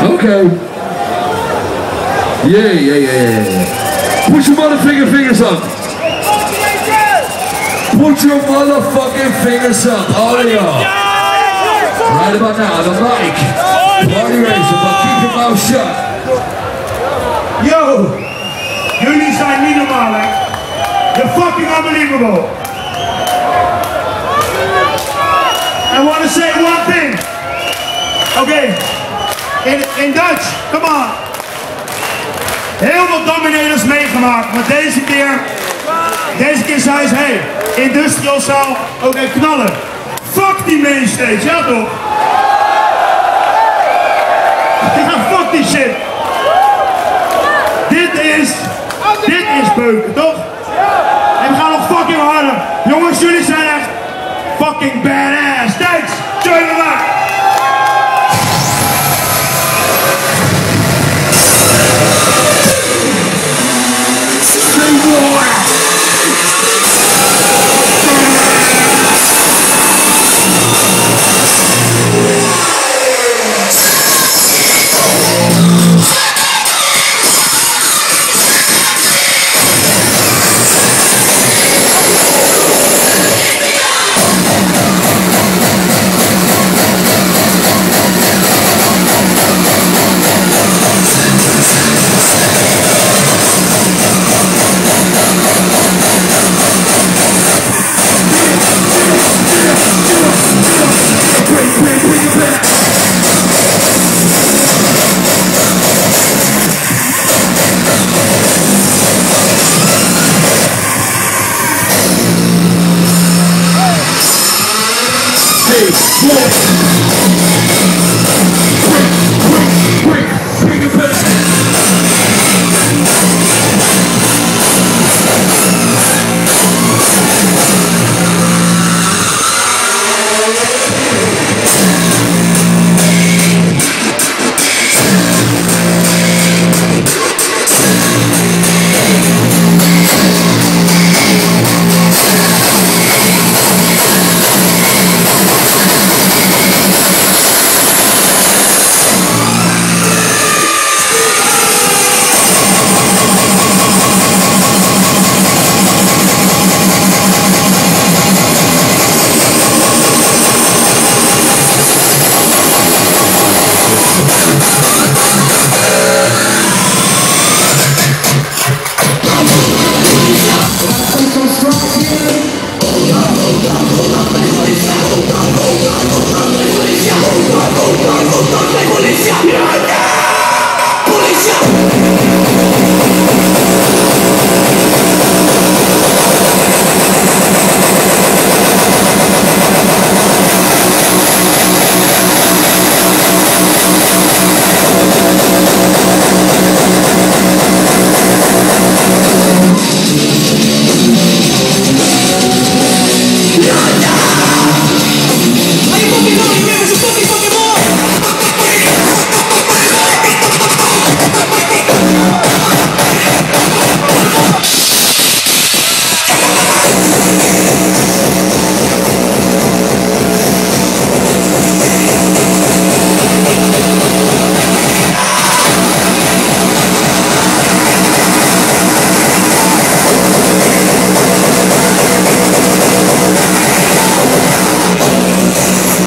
Okay. Yeah. Put your motherfucking fingers up. Put your motherfucking fingers up. All of y'all. Right about now, the mic. Party racer, but keep your mouth shut. Yo, jullie zijn niet normaal, hè? You're fucking unbelievable. I want to say one thing. Okay, in Dutch, come on. Heel veel dominators meegemaakt, maar deze keer zei ze, hey, Industrial Sound, oké, knallen. Fuck die mainstage, ja toch? Ja, fuck die shit. Dit is beuken, toch? En we gaan nog fucking harder. Jongens, jullie zijn echt fucking badass. Thanks, join me back. Bring it back. Are you fucking